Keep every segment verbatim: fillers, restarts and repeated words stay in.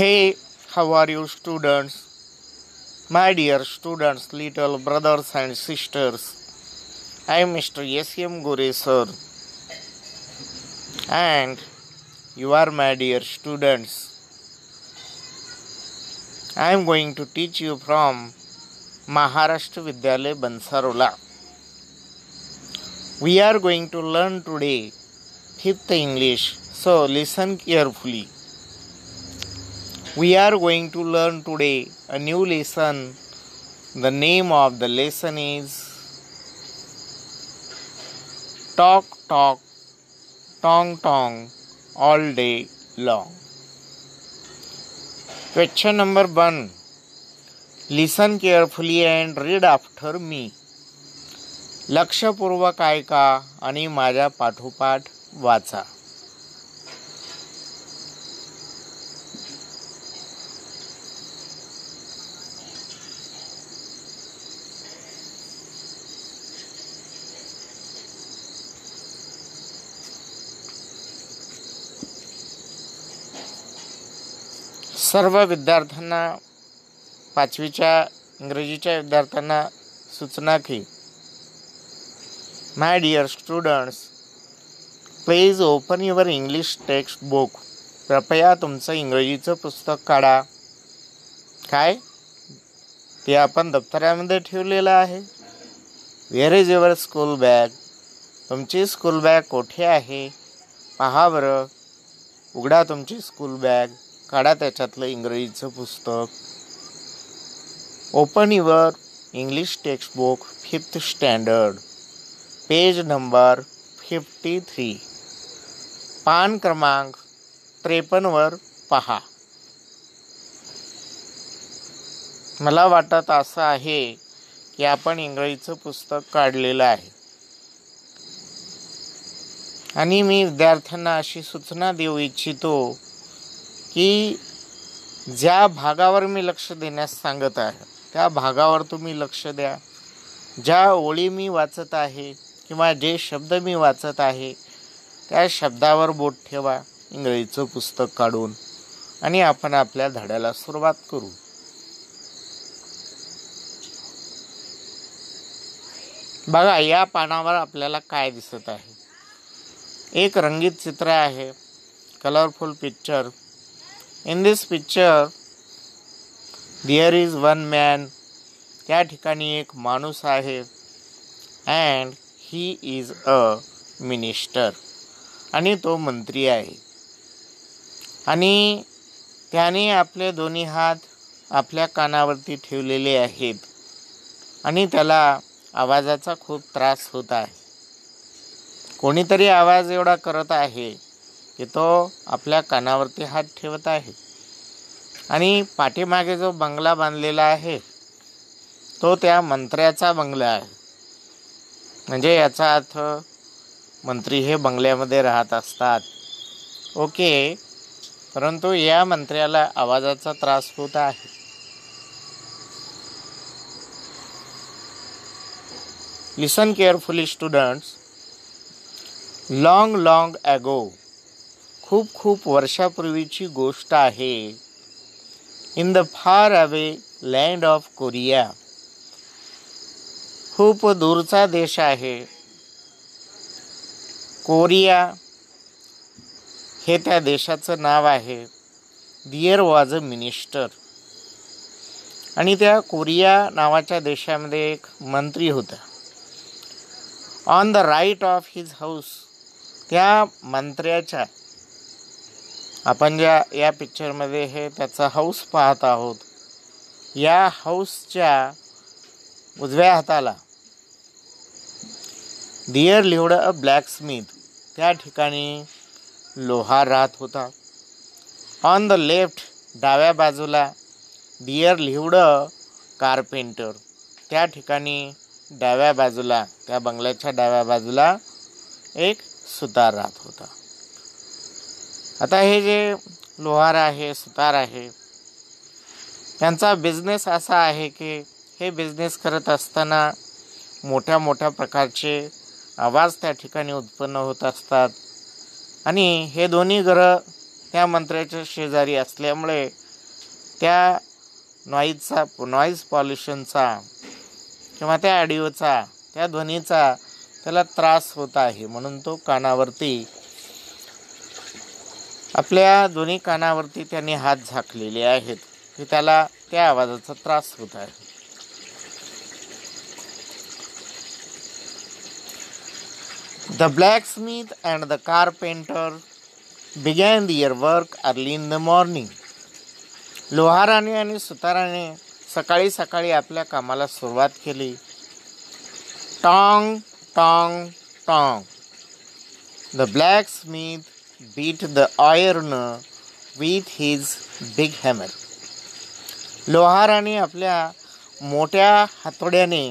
Hey, how are you, students? My dear students, little brothers and sisters, I am Mister S M Gore sir, and you are my dear students. I am going to teach you from Maharashtra Vidyalaya Bansarola. We are going to learn today fifth English, so listen carefully. We are going to learn today a new lesson. The name of the lesson is Talk, Talk, Tong, Tong, All Day Long. Question number one. Listen carefully and read after me. लक्षपूर्वक ऐका आणि माझ्या पाठोपाठ वाचा. सर्व विद्यार्थ्यांना, पाचवीच्या इंग्रजीच्या विद्यार्थ्यांना सूचना की my dear students, please open your English text book. कृपया तुमचं इंग्रजीचं पुस्तक काढा. काय ते आपण दप्तरामध्ये ठेवलेलं आहे. Where is your school bag? तुमची स्कूल बॅग कोठे आहे? पहा बरं, उघडा तुमची स्कूल बॅग, काढा त्याच्यातलं इंग्रजीचं पुस्तक. Open your English text book fifth standard, page number fifty three, पान क्रमांक त्रेपन्नवर पहा. मला वाटत असं आहे की आपण इंग्रजीचं पुस्तक काढलेलं आहे आणि मी विद्यार्थ्यांना अशी सूचना देऊ इच्छितो की ज्या भागावर मी लक्ष देण्यास सांगत आहे त्या भागावर तुम्ही लक्ष द्या. ज्या ओळी मी वाचत आहे किंवा जे शब्द मी वाचत आहे त्या शब्दावर बोट ठेवा इंग्रजीचं पुस्तक काढून आणि आपण आपल्या धड्याला सुरुवात करू. बघा, या पानावर आपल्याला काय दिसत आहे? एक रंगीत चित्र आहे, colourful picture. In this picture, there is one man. त्या ठिकाणी एक माणूस आहे and he is a minister. आणि तो मंत्री आहे आणि त्याने आपले दोन्ही हात आपल्या कानावरती ठेवलेले आहेत आणि त्याला आवाजाचा खूप त्रास होत आहे. कोणीतरी आवाज एवढा करत आहे की तो आपल्या कानावरती हात ठेवत आहे आणि पाठीमागे जो बंगला बांधलेला आहे तो त्या मंत्र्याचा बंगला आहे. म्हणजे याचा अर्थ मंत्री हे बंगल्यामध्ये राहत असतात. ओके, परंतु या मंत्र्याला आवाजाचा त्रास होत आहे. Listen carefully students. Long long ago, खूप खूप वर्षापूर्वीची गोष्ट आहे. In the far away land of Korea, खूप दूरचा देश आहे. कोरिया हे त्या देशाचं नाव आहे. देअर वॉज अ मिनिस्टर, आणि त्या कोरिया नावाच्या देशामध्ये एक मंत्री होता. On the right of his house, त्या मंत्र्याच्या, आपण ज्या या पिक्चरमध्ये हे त्याचा हाऊस पाहत आहोत, या हाऊसच्या उजव्या हाताला there lived a black smith, त्या ठिकाणी लोहार राहत होता. ऑन द लेफ्ट, डाव्या बाजूला देअर लिव्हड अ कारपेंटर, त्या ठिकाणी डाव्या बाजूला, त्या बंगल्याच्या डाव्या बाजूला एक सुतार राहत होता. आता हे जे लोहार आहे, सुतार आहे, त्यांचा बिझनेस असा आहे की हे बिझनेस करत असताना मोठ्या मोठ्या प्रकारचे आवाज त्या ठिकाणी उत्पन्न होत असतात आणि हे दोन्ही घरं त्या मंत्र्याच्या शेजारी असल्यामुळे त्या नॉईजचा नॉईज पॉल्युशनचा किंवा त्या ऑडिओचा त्या ध्वनीचा त्याला त्रास होत आहे, म्हणून तो कानावरती आपल्या दोन्ही कानावरती त्यांनी हात झाकलेले आहेत की त्याला त्या आवाजाचा त्रास होत आहे. The blacksmith and the carpenter began their work early in the morning. लोहाराने आणि सुताराने सकाळी सकाळी आपल्या कामाला सुरुवात केली. टॉंग टॉंग टॉंग. The blacksmith beat the iron with his big hammer. लोहाराने आपल्या मोठ्या हातोड्याने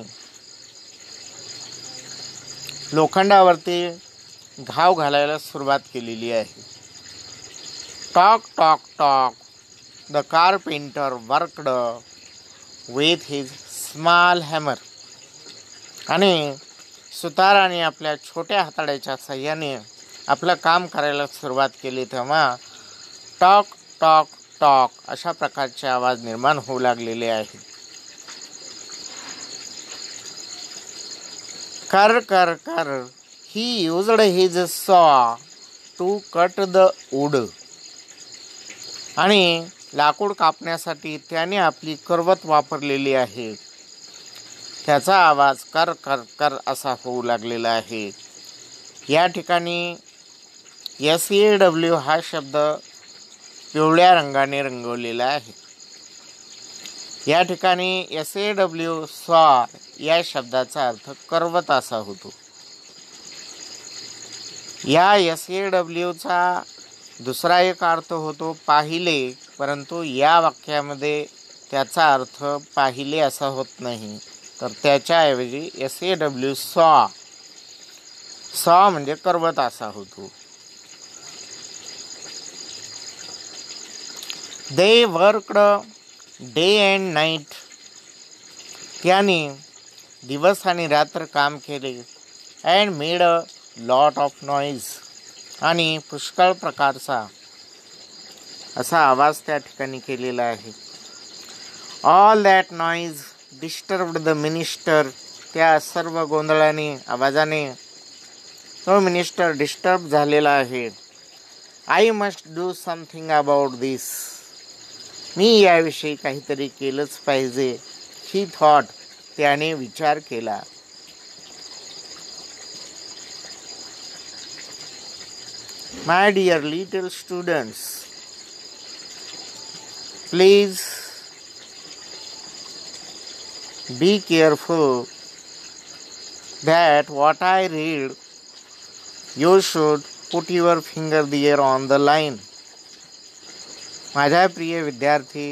लोखंडावरती घाव घालायला सुरुवात केलेली आहे. टॉक टॉक टॉक. The carpenter worked with his small hammer. आणि सुताराने आपल्या छोट्या हाताड्याच्या साह्याने आपलं काम करायला सुरुवात केली, तेव्हा टॉक टॉक टॉक अशा प्रकारचे आवाज निर्माण होऊ लागलेले आहेत. कर कर कर. He used his saw to cut the wood. आणि लाकूड कापण्यासाठी त्याने आपली करवत वापरलेली आहे. त्याचा आवाज कर कर कर असा होऊ लागलेला आहे. या ठिकाणी एस ए डब्ल्यू हा शब्द पिवळ्या रंगाने रंगवलेला आहे. या ठिकाणी एस ए डब्ल्यू सॉ या शब्दाचा अर्थ करवत असा होतो. या एस ए डब्ल्यूचा दुसरा एक अर्थ होतो पाहिले, परंतु या वाक्यामध्ये त्याचा अर्थ पाहिले असा होत नाही, तर त्याच्याऐवजी एस ए डब्ल्यू सॉ सॉ म्हणजे करवत असा होतो. They worked day and night. त्याने दिवस आणि रात्र काम केले. And made a lot of noise. आणि पुष्कळ प्रकारचा असा आवाज त्या ठिकाणी केलेला आहे. All that noise disturbed the minister. त्या सर्व गोंधळाने आवाजाने तो मिनिस्टर डिस्टर्ब झालेला आहे. I must do something about this. मी याविषयी काहीतरी केलंच पाहिजे. He thought. त्याने विचार केला. My dear little students, please be careful that what I read, you should put your finger there on the line. माझ्या प्रिय विद्यार्थी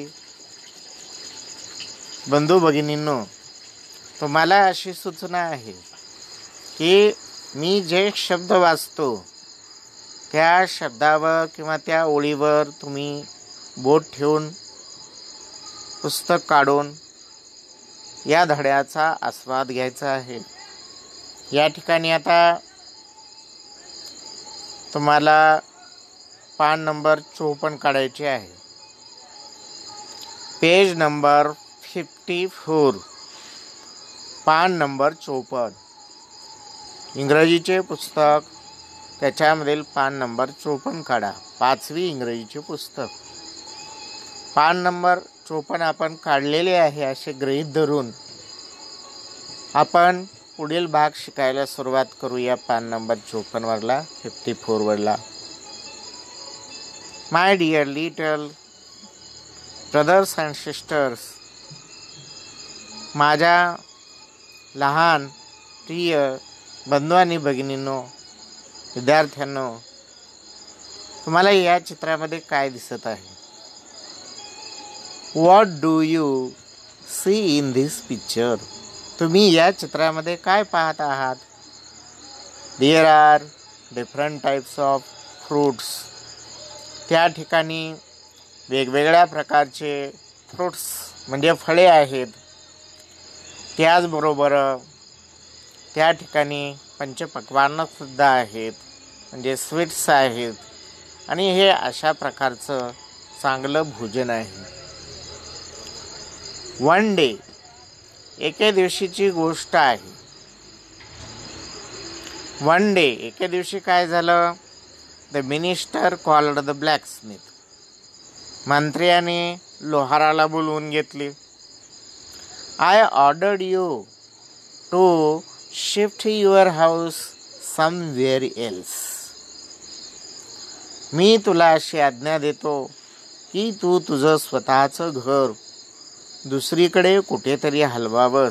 बंधू भगिनींनो, तुम्हाला अशी सूचना आहे की मी जे शब्द वाचतो त्या शब्दावर किंवा त्या ओळीवर तुम्ही बोट ठेवून पुस्तक काढून या धड्याचा आस्वाद घ्यायचा आहे. या ठिकाणी आता तुम्हाला पान नंबर चोपन्न काढायचे आहे. पेज नंबर फिफ्टी फोर, पान नंबर चोपन्न. इंग्रजीचे पुस्तक त्याच्यामधील पान नंबर चोपन्न काढा. पाचवी इंग्रजीचे पुस्तक. पान नंबर चोपन्न आपण काढलेले आहे असे गृहीत धरून आपण पुढील भाग शिकायला सुरुवात करूया. पान नंबर चोपन्न वरला फिफ्टी फोर वरला. My dear little brothers and sisters. माझ्या लहान प्रिय बंधू आणि भगिनींनो, विद्यार्थ्यांनो, तुम्हाला या चित्रामध्ये काय दिसत आहे? What do you see in this picture? तुम्ही या चित्रामध्ये काय पाहत आहात? There are different types of fruits. त्या ठिकाणी वेगवेगळ्या प्रकारचे फ्रूट्स म्हणजे फळे आहेत. त्याचबरोबर त्या ठिकाणी पंचपक्वान्नसुद्धा आहेत, म्हणजे स्वीट्स आहेत. आणि हे अशा प्रकारचं चांगलं भोजन आहे. वन डे, एके दिवशीची गोष्ट आहे. वन डे, एके दिवशी काय झालं? The minister called the blacksmith. मंत्र्याने लोहाराला बोलवून घेतले. I ordered you to shift your house somewhere else. मी तुला अशी आज्ञा देतो की तू तुझं स्वतःचं घर दुसरीकडे कुठेतरी हलवावंस.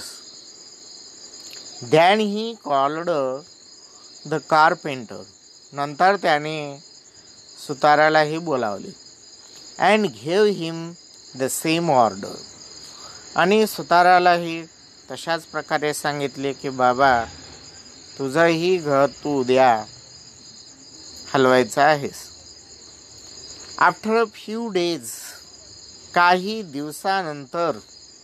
Then he called the carpenter. नंतर त्याने सुतारालाही बोलावले. अँड घेव हिम द सेम ऑर्डर. आणि सुतारालाही तशाच प्रकारे सांगितले की बाबा तुझंही घर तू उद्या हलवायचं आहेस. आफ्टर अ फ्यू डेज, काही दिवसानंतर,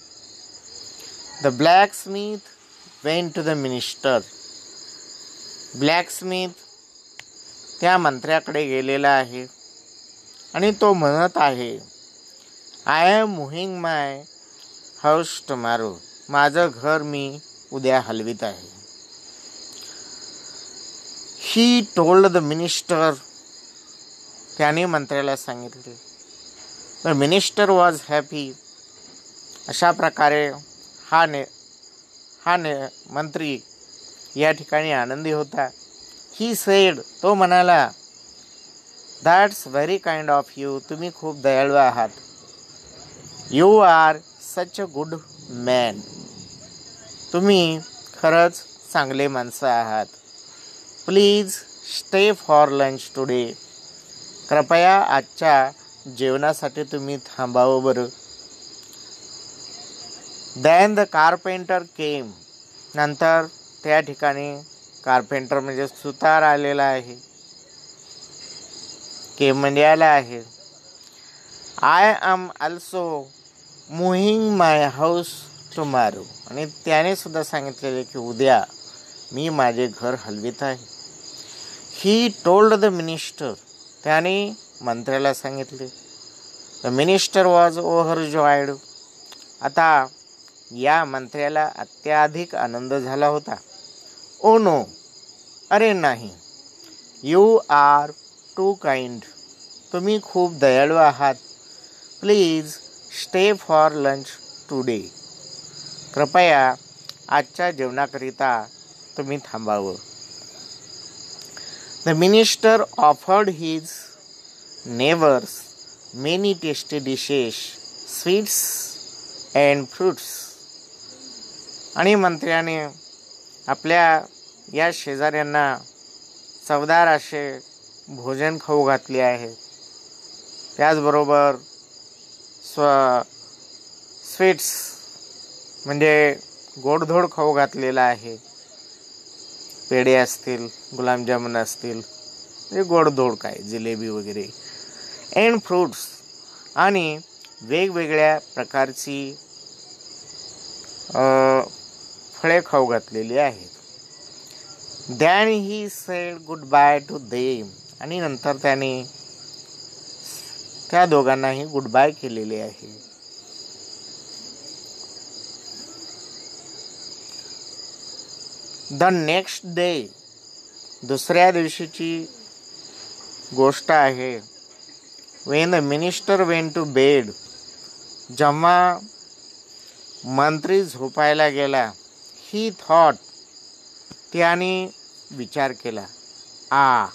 the blacksmith went to the minister. Blacksmith त्या मंत्र्याकडे गेलेला आहे आणि तो म्हणत आहे, I am moving my house tomorrow. माझं घर मी उद्या हलवित आहे. He told the minister. त्याने मंत्र्याला सांगितले. The minister was happy. अशा प्रकारे हा ने हा ने मंत्री या ठिकाणी आनंदी होता. ही सेड, तो म्हणाला, that's very kind of you. तुम्ही खूप दयाळू आहात. You are such a good man. तुम्ही खरंच चांगले माणसं आहात. Please stay for lunch today. कृपया आजच्या जेवणासाठी तुम्ही थांबावं बरं. Then the carpenter came. नंतर त्या ठिकाणी कारपेंटर म्हणजे सुतार आलेला आहे. केम म्हणजे आला आहे. I am also moving my house tomorrow. आणि त्याने सुद्धा सांगितलेले की उद्या मी माझे घर हलवित आहे. He told the minister. त्याने मंत्र्याला सांगितले. The minister was overjoyed. आता या मंत्र्याला अत्याधिक आनंद झाला होता. ओ नो, अरे नाही. You are too kind. तुम्ही खूप दयाळू आहात. Please stay for lunch today. कृपया आजच्या जेवणाकरिता तुम्ही थांबावं. The minister offered his neighbours many tasty dishes, sweets and fruits. आणि मंत्र्याने आपल्या या शेजाऱ्यांना चवदार असे भोजन खाऊ घातले आहे. त्याचबरोबर स्व स्वीट्स म्हणजे गोडधोड खाऊ घातलेला आहे. पेढे असतील, गुलाबजामुन असतील, म्हणजे गोडधोड काय, जिलेबी वगैरे. अँड फ्रूट्स, आणि वेगवेगळ्या प्रकारची फळे खाऊ घातलेली आहेत. Then he said goodbye to them. आणि नंतर त्याने त्या दोघांनाही गुड बाय केलेले आहे. द नेक्स्ट डे, दुसऱ्या दिवशीची गोष्ट आहे. When the minister went to bed. जेव्हा मंत्री झोपायला गेला, ही थॉट, त्याने विचार केला, ah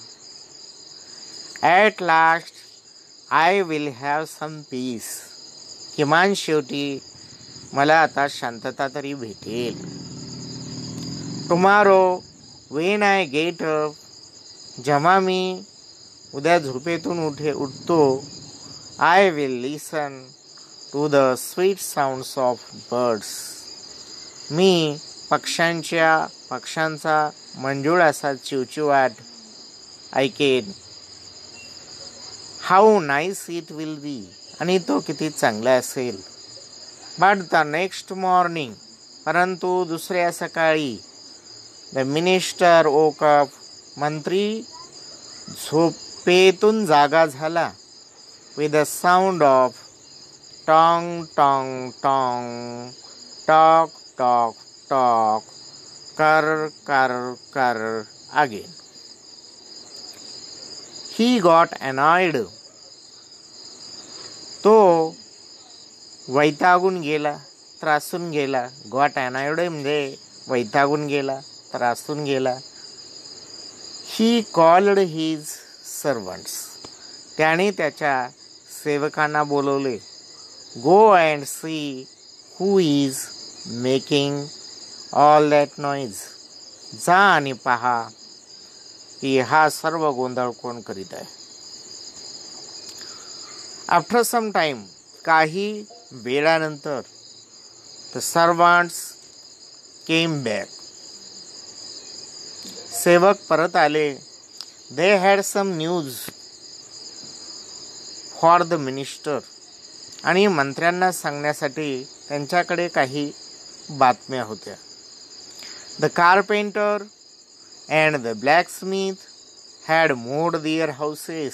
at last I will have some peace. किमान शेवटी मला आता शांतता तरी भेटेल. Tomorrow when I get up. जेव्हा मी उद्या झोपेतून उठे उठतो, I will listen to the sweet sounds of birds. मी पक्ष्यांच्या पक्ष्यांचा मंजूळ असा चिवचिवाट ऐकेन. How nice it will be. आणि तो किती चांगला असेल. But the next morning. परंतु दुसऱ्या सकाळी, द मिनिस्टर वोक अप. मंत्री झोपेतून जागा झाला. विथ द साऊंड ऑफ टॉंग टॉंग टॉंग, टॉक टॉक टॉक, कर कर कर अगेन. He got annoyed. तो वैतागून गेला, त्रासून गेला. गॉट अनॉयड म्हणजे वैतागून गेला, त्रासून गेला. He called his servants. त्याने त्याच्या सेवकांना बोलवले. Go and see who is making all that noise. जा आणि पहा की हा सर्व गोंधळ कोण करीत आहे. आफ्टर सम टाइम, काही वेळानंतर, द सर्वंट्स केम बॅक. सेवक परत आले. They had some news for the minister. आणि मंत्र्यांना सांगण्यासाठी त्यांच्याकडे काही बातम्या होत्या. The carpenter and the blacksmith had moved their houses.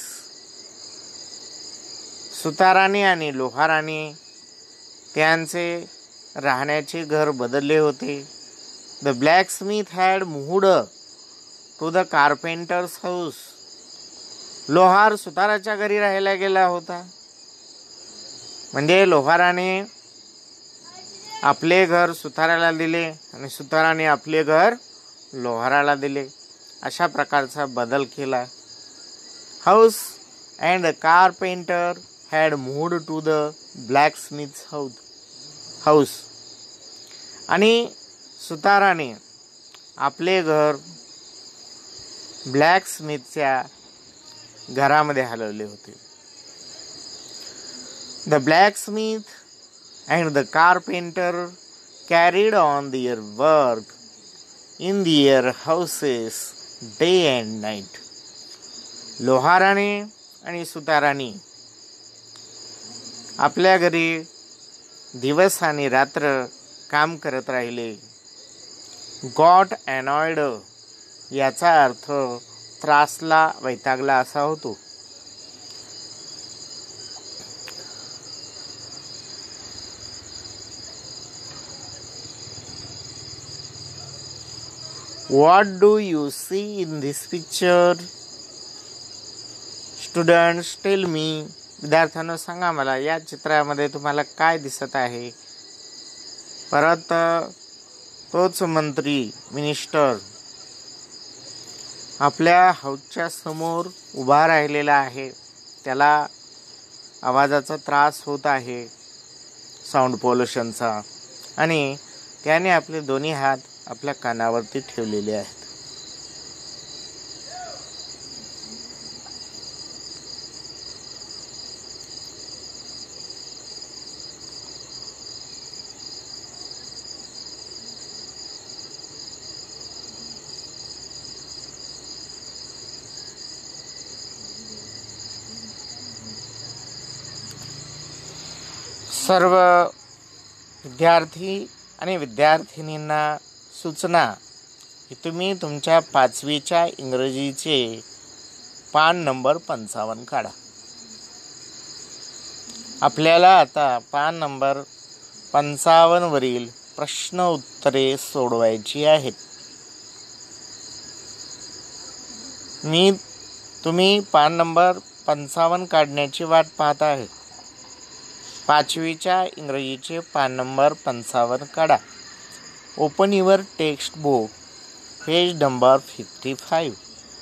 सुताराने आणि लोहाराने त्यांचे राहण्याचे घर बदलले होते. The blacksmith had moved to the carpenter's house. लोहार सुताराच्या घरी राहायला गेला होता. म्हणजे लोहाराने आपले घर सुताराला दिले आणि सुताराने आपले घर लोहाराला दिले. अशा प्रकारचा बदल केला. House and the carpenter had moved to the blacksmith's house. आणि सुताराने आपले घर ब्लॅकस्मिथच्या घरामध्ये हलवले होते. The blacksmith and the carpenter carried on their work in their houses day and night. लोहाराने आणि सुताराने आपल्या घरी दिवस आणि रात्र काम करत राहिले. गॉट अनॉयड याचा अर्थ त्रासला, वैतागला असा होतो. What do you see in this picture? Students, tell me. विद्यार्थ्यांनो सांगा मला, या चित्रामध्ये तुम्हाला काय दिसत आहे. परत तोच मंत्री, मिनिस्टर आपल्या हाऊसच्या समोर उभा राहिलेला आहे. त्याला आवाजाचा त्रास होत आहे, साऊंड पोल्युशनचा. आणि त्याने आपले दोन्ही हात आपल्या कानावरती ठेवलेले आहेत. सर्व विद्यार्थी आणि विद्यार्थिनींना सूचना की तुम्ही तुमच्या पाचवीच्या इंग्रजीचे पान नंबर पंचावन्न काढा. आपल्याला आता पान नंबर पंचावन्न वरील प्रश्न उत्तरे सोडवायची आहेत. मी तुम्ही पान नंबर पंचावन्न काढण्याची वाट पाहत आहे. पाचवीच्या इंग्रजीचे पान नंबर पंचावन्न काढा. Open your text book, page number fifty five.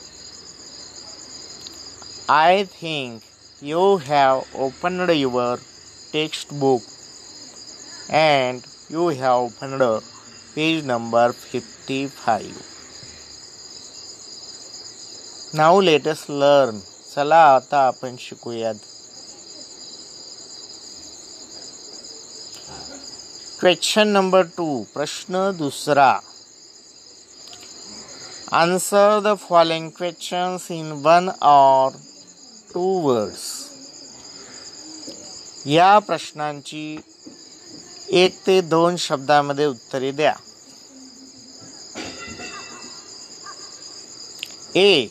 I think you have opened your text book and you have opened page number fifty five. Now let us learn. चला आता आपण शिकूयात. क्वेश्चन नंबर टू, प्रश्न दुसरा. Answer the following questions in one और two words. या प्रश्नांची एक ते दोन शब्दामध्ये उत्तरे द्या. A.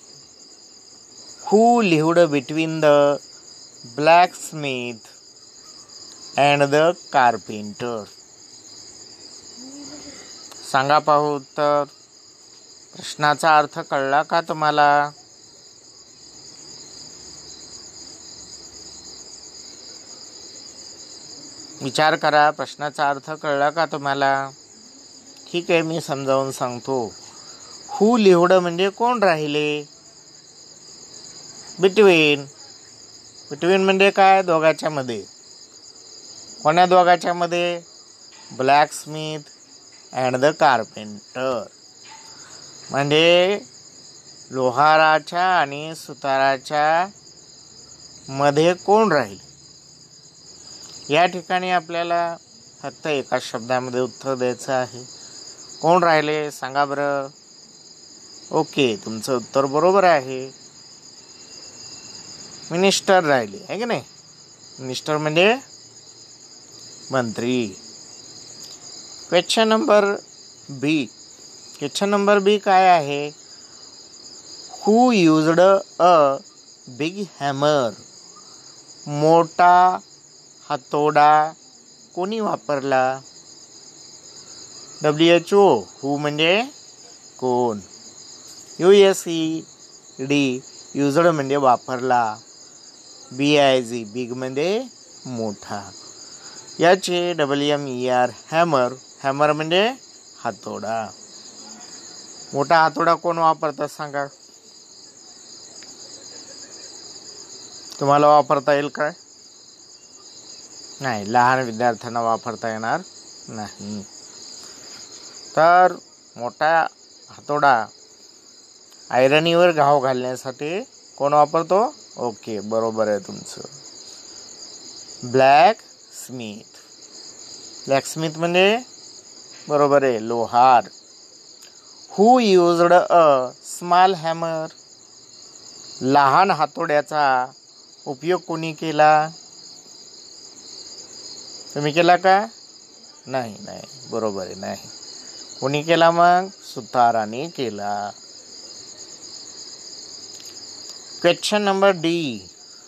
Who lived between the blacksmith and the carpenter. सांगा पाहू उत्तर. प्रश्नाचा अर्थ कळला का तुम्हाला? विचार करा, प्रश्नाचा अर्थ कळला का तुम्हाला? ठीक आहे, मी समजावून सांगतो. हू लिव्हड म्हणजे कोण राहिले? बिटवीन. बिटवीन म्हणजे काय? दोघाच्या मध्ये. कोण्या दोघाच्या मध्ये? Black smith and the carpenter. म्हणजे लोहाराच्या आणि सुताराच्या मध्ये कोण राहील? या ठिकाणी आपल्याला फक्त एका शब्दामध्ये उत्तर द्यायचं आहे. कोण राहिले सांगा बरं. ओके, तुमचं उत्तर बरोबर आहे. मिनिस्टर राहिले, आहे की नाही? मिनिस्टर म्हणजे मंत्री. Question number B. Question number B काय आहे? Who used a big hammer. मोठा हातोडा कोणी वापरला? W H O. हू म्हणजे कोण. U S E D. Used म्हणजे वापरला. बी आय जी बिग म्हणजे मोठा. याचे W M E R hammer. Hammer म्हणजे हातोडा. मोठा हातोडा कोण वापरतात सांगा. तुम्हाला वापरता येईल काय? नाही, लहान विद्यार्थ्यांना वापरता येणार नाही. तर मोठा हातोडा आयरनीवर घाव घालण्यासाठी कोण वापरतो? ओके, बरोबर आहे तुमचं. Black Smith. ब्लॅक स्मिथ म्हणजे बरोबर आहे, लोहार. Who used a small hammer. लहान हातोड्याचा उपयोग कोणी केला? तुम्ही केला का? नाही नाही बरोबर आहे, नाही. कोणी केला मग? सुताराने केला. Question number D.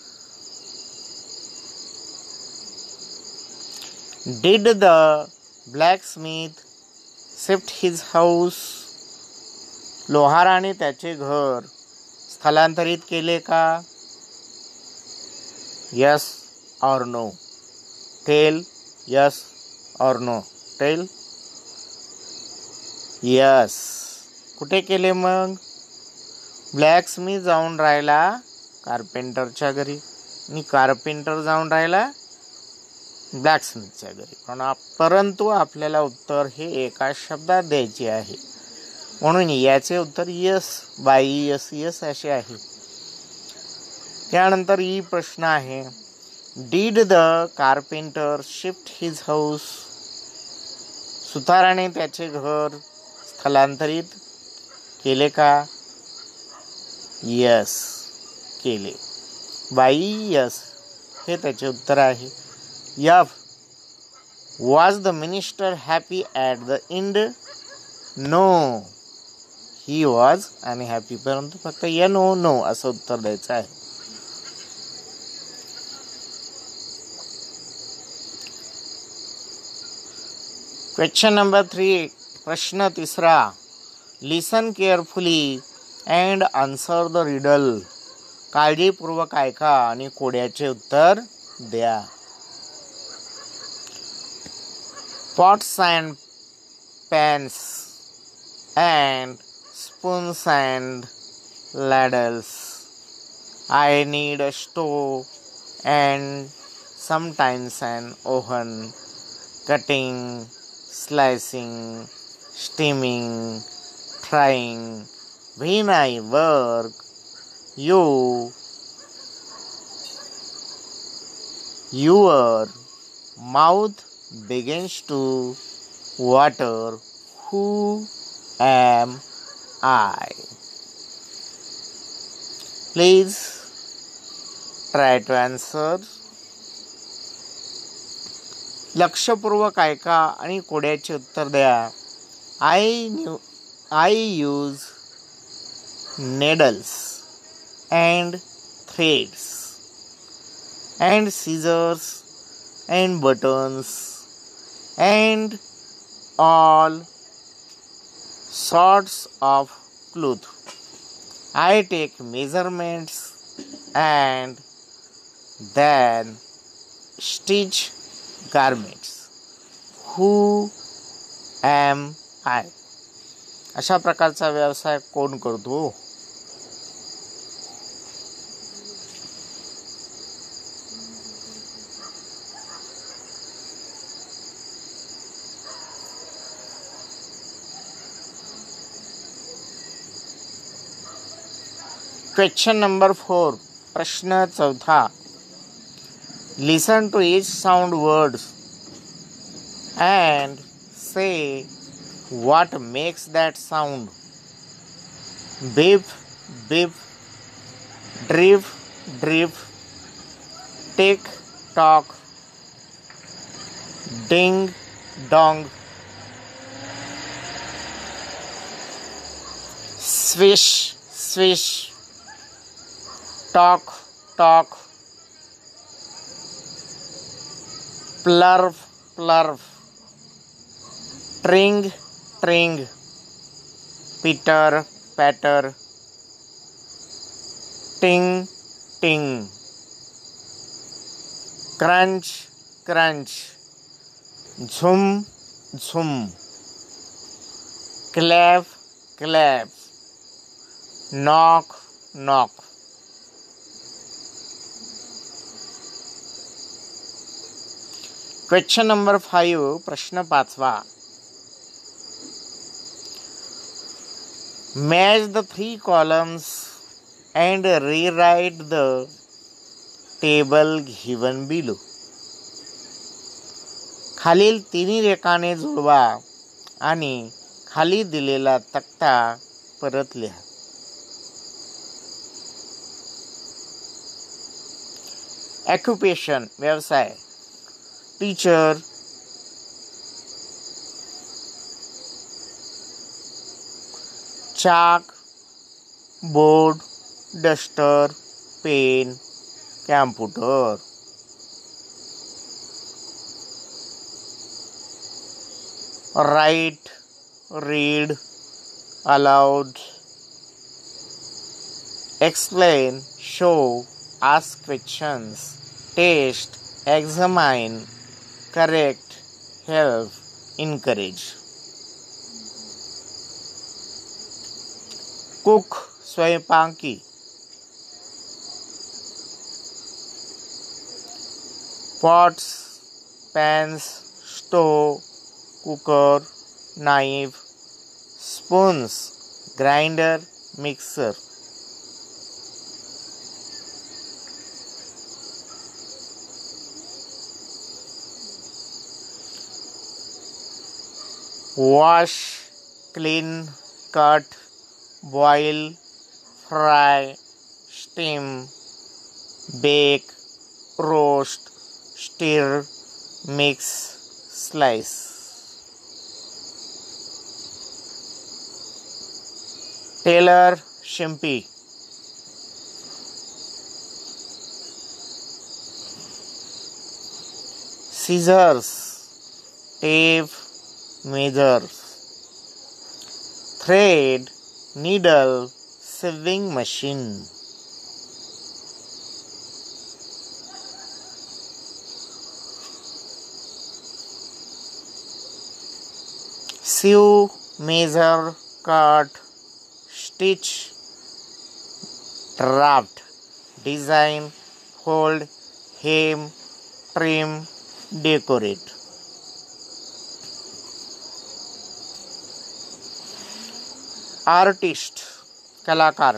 Did the blacksmith shift his house. लोहाराने त्याचे घर स्थलांतरित केले का? Yes or no. Tell. Yes or no. Tell. Yes. कुठे केले मग? ब्लॅक स्मिथ जाऊन राहिला कार्पेंटरच्या घरी आणि कार्पेंटर जाऊन राहिला ब्लॅक स्मिथच्या घरी. पण परंतु आपल्याला उत्तर हे एका शब्दात द्यायचे आहे, म्हणून याचे उत्तर यस बाय यस यस असे आहे. त्यानंतर ही प्रश्न आहे. Did the carpenter shift his house. सुताराने त्याचे घर स्थलांतरित केले का? यस केले. बाय यस हे त्याचे उत्तर आहे. यफ. Was the minister happy at the end? No, he was आणि हॅपी, परंतु फक्त य नो नो असं उत्तर द्यायचं आहे. Question number three. प्रश्न तिसरा. Listen carefully and answer the riddle. काळजीपूर्वक ऐका आणि कोड्याचे उत्तर द्या. Pots and pans and spoons and ladles. I need a stove and sometimes an oven. Cutting, slicing, steaming, frying. When I work, you, your mouth begins to water. Who am I? Please try to answer. लक्षपूर्वक ऐका आणि कोड्याचे उत्तर द्या. I knew I use needles and threads and scissors and buttons and all sorts of cloth. I take measurements and then stitch garments. Who am I? अशा प्रकारचा व्यवसाय कोण करतो? Question number four. प्रश्न चौथा. Listen to each sound words and say what makes that sound. Beep, beep, drip, drip, tick, tock, ding, dong, swish, swish, talk, talk, plurf, plurf, tring, tring, pitter, patter, ting, ting, crunch, crunch, झुम झुम, clap clap, knock knock. Question number five. प्रश्न पाचवा. Match the three columns and rewrite the table given below. खालील तिन्ही रेखाने जुळवा आणि खाली दिलेला तक्ता परत लिहा. ऑक्युपेशन व्यवसाय. Teacher, chalk, board, duster, pen, computer. Write, read, aloud. Explain, show, ask questions, test, examine, correct, help, encourage. cook स्वयंपाकी. pots, pans, stove, cooker, knife, spoons, grinder, mixer. wash, clean, cut, boil, fry, steam, bake, roast, stir, mix, slice. tailor, shimpy. scissors, tape, measures. thread, needle, sewing machine. sew, measure, cut, stitch, draft, design, fold, hem, trim, decorate. Artist कलाकार.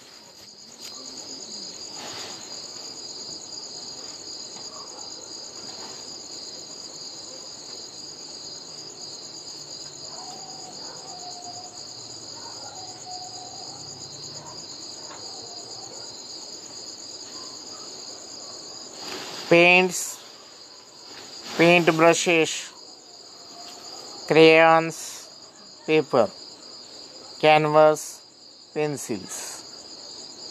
Paints, paint brushes, crayons, paper, canvas, pencils.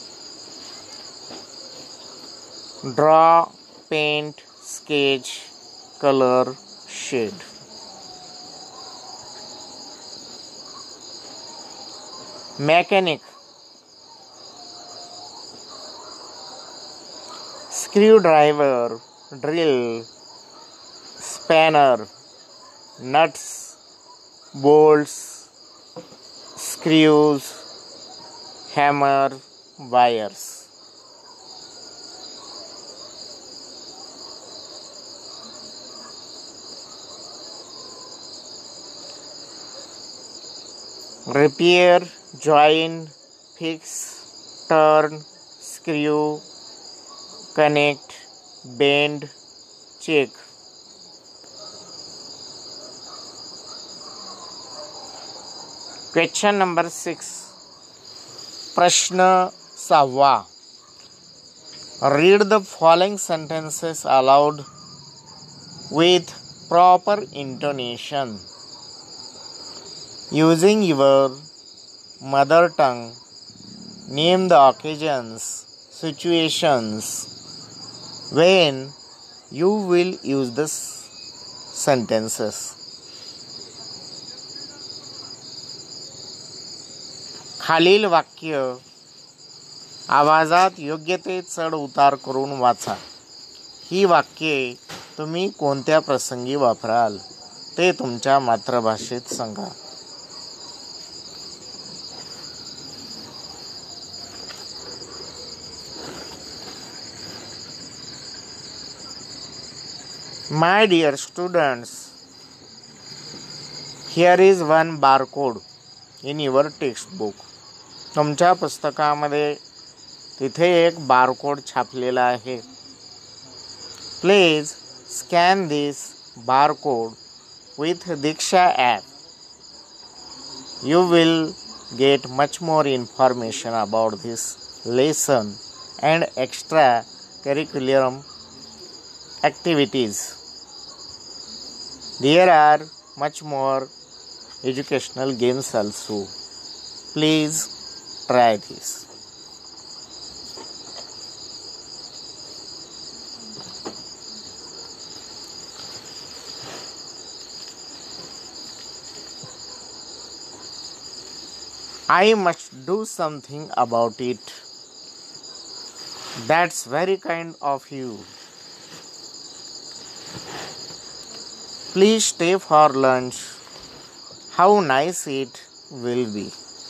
Draw, paint, sketch, color shade. Mechanic, screwdriver, drill, spanner, nuts, bolts, screws, hammer, wires. Repair, join, fix, turn, screw, connect, bend, check. Question number six. प्रश्न सहावा. Read the following sentences aloud with proper intonation. Using your mother tongue, name the occasions, situations when you will use the sentences. खालील वाक्य आवाजात योग्य ते चढ उतार करून वाचा. ही वाक्ये तुम्ही कोणत्या प्रसंगी वापराल ते तुमच्या मातृभाषेत सांगा. My dear students, here is one barcode in your textbook. तुमच्या पुस्तकामध्ये तिथे एक बारकोड छापलेला आहे. Please scan this barcode with Diksha app. You will get much more information about this lesson and extra curriculum activities. There are much more educational games also. Please try this. I must do something about it. That's very kind of you. Please stay for lunch. How nice it will be.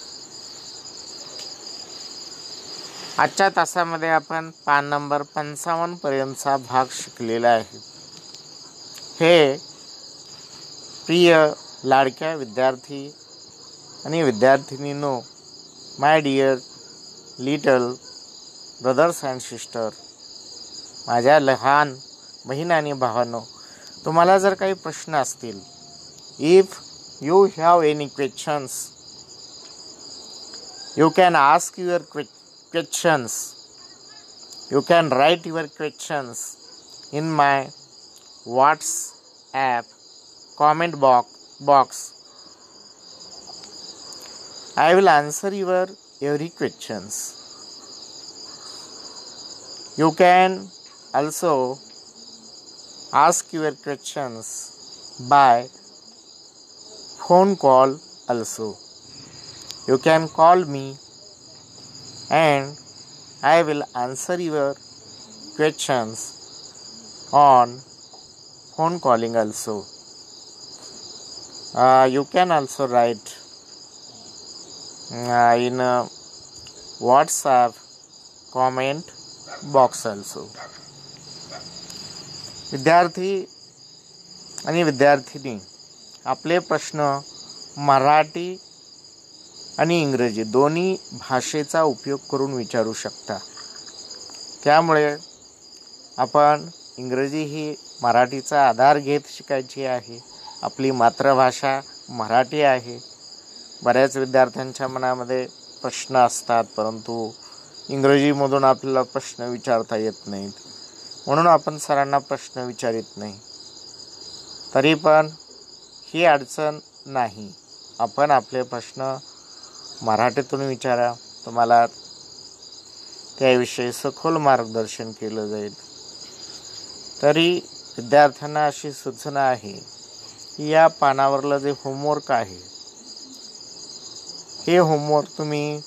आजच्या तासामध्ये आपण पान number पंचावन्न पर्यंतचा भाग शिकलेला आहे. हे प्रिय लाडक्या विद्यार्थी आणि विद्यार्थिनींनो, my dear little brothers and sister, माझ्या लहान बहीण आणि भावांनो, तुम्हाला जर काही प्रश्न असतील, if you have any questions, you can ask your questions. You can write your questions in my WhatsApp comment box. box. I will answer your every questions. You can also ask your questions by phone call also. You can call me and I will answer your questions on phone calling also. Uh, you can also write uh, in uh, WhatsApp comment box also. विद्यार्थी आणि विद्यार्थिनी, आपले प्रश्न मराठी आणि इंग्रजी दोन्ही भाषेचा उपयोग करून विचारू शकता. त्यामुळे आपण इंग्रजी ही मराठीचा आधार घेत शिकायची आहे. आपली मातृभाषा मराठी आहे. बऱ्याच विद्यार्थ्यांच्या मनामध्ये प्रश्न असतात, परंतु इंग्रजीमधून आपल्याला प्रश्न विचारता येत नाहीत, म्हणून आपण सरांना प्रश्न विचारित नाही. तरी पण ही अडचण नाही, आपण आपले प्रश्न मराठीतून विचारा. तुम्हाला त्याविषयी सखोल मार्गदर्शन केलं जाईल. तरी विद्यार्थ्यांना अशी सूचना आहे की या पानावरलं जे होमवर्क आहे हे होमवर्क तुम्ही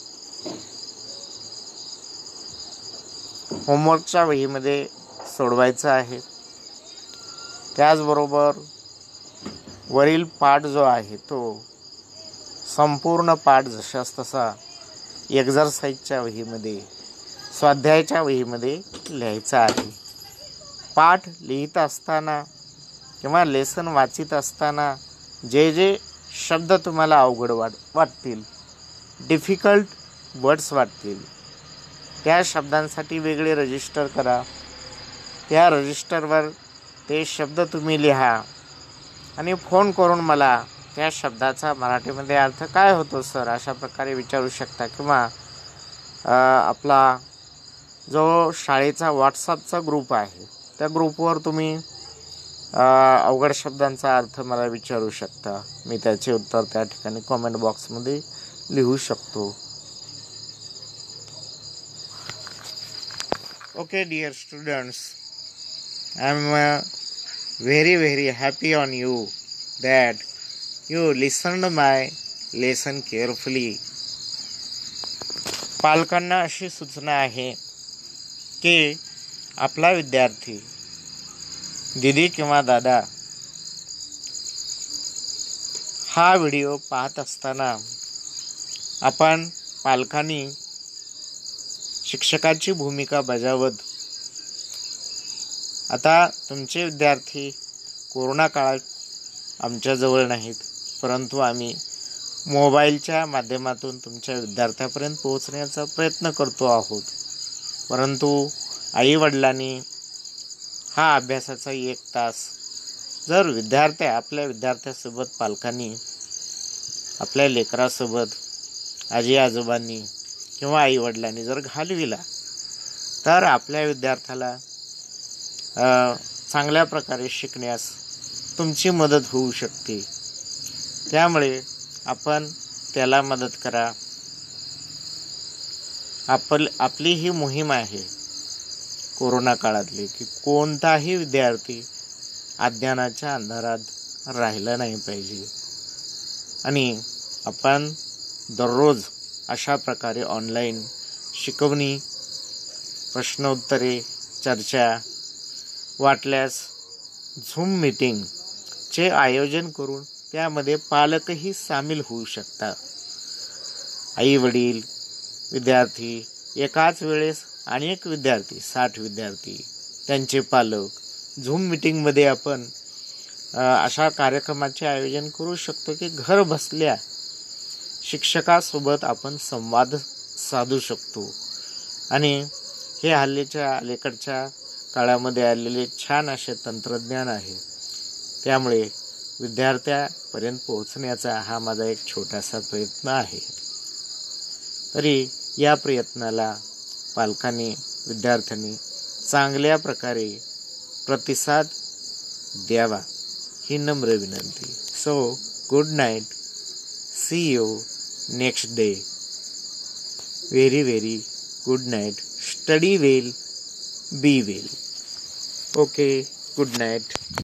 होमवर्कच्या वहीमध्ये सोडवायचं आहे. त्याचबरोबर वरील पाठ जो आहे तो संपूर्ण पाठ जशास तसा एक्झरसाइजच्या वहीमध्ये, स्वाध्यायाच्या वहीमध्ये लिहायचा आहे. पाठ लिहित असताना किंवा लेसन वाचित असताना जे जे शब्द तुम्हाला अवघड वाट वाटतील डिफिकल्ट वर्ड्स वाटतील त्या शब्दांसाठी वेगळे रजिस्टर करा. त्या रजिस्टरवर ते शब्द तुम्ही लिहा आणि फोन करून मला त्या शब्दाचा मराठीमध्ये अर्थ काय होतो सर अशा प्रकारे विचारू शकता. किंवा आपला जो शाळेचा व्हॉट्सअपचा ग्रुप आहे त्या ग्रुपवर तुम्ही अवघड शब्दांचा अर्थ मला विचारू शकता. मी त्याचे उत्तर त्या ठिकाणी कॉमेंट बॉक्समध्ये लिहू शकतो. Okay dear students, I am very very happy on you that you listened my lesson carefully. पालकांना अशी सूचना आहे की आपला विद्यार्थी दीदी किंवा दादा हा व्हिडिओ पाहत असताना आपण पालकांनी शिक्षकाची भूमिका बजावत. आता तुमचे विद्यार्थी कोरोना काळात आमच्याजवळ नाहीत, परंतु आम्ही मोबाईलच्या माध्यमातून तुमच्या विद्यार्थ्यापर्यंत पोहोचण्याचा प्रयत्न करतो आहोत. परंतु आईवडिलांनी हा अभ्यासाचा एक तास जर विद्यार्थी आपल्या विद्यार्थ्यासोबत पालकांनी आपल्या लेकरासोबत आजी आजोबांनी किंवा आईवडिलांनी जर घालविला तर आपल्या विद्यार्थ्याला चांगल्या प्रकारे शिकण्यास तुमची मदत होऊ शकते. त्यामुळे आपण त्याला मदत करा. आपल आपली ही मोहीम आहे कोरोना काळातली की कोणताही विद्यार्थी अज्ञानाच्या अंधारात राहिला नाही पाहिजे. आणि आपण दररोज अशा प्रकारे ऑनलाईन शिकवणी, प्रश्नोत्तरे, चर्चा, वाटल्यास झूम मीटिंगचे आयोजन करून त्यामध्ये पालकही सामील होऊ शकतात. आई वडील, विद्यार्थी, एकाच वेळेस अनेक विद्यार्थी, साठ विद्यार्थी, त्यांचे पालक झूम मीटिंगमध्ये आपण अशा कार्यक्रमाचे आयोजन करू शकतो की घर बसल्या शिक्षकासोबत आपण संवाद साधू शकतो. आणि हे हल्लीच्या अलीकडच्या काळामध्ये आलेले छान असे तंत्रज्ञान आहे. त्यामुळे विद्यार्थ्यापर्यंत पोहोचण्याचा हा माझा एक छोटासा प्रयत्न आहे. तरी या प्रयत्नाला पालकांनी, विद्यार्थ्यांनी चांगल्या प्रकारे प्रतिसाद द्यावा ही नम्र विनंती. So good night, see you next day. Very very good night. Study well, be well. Okay, good night.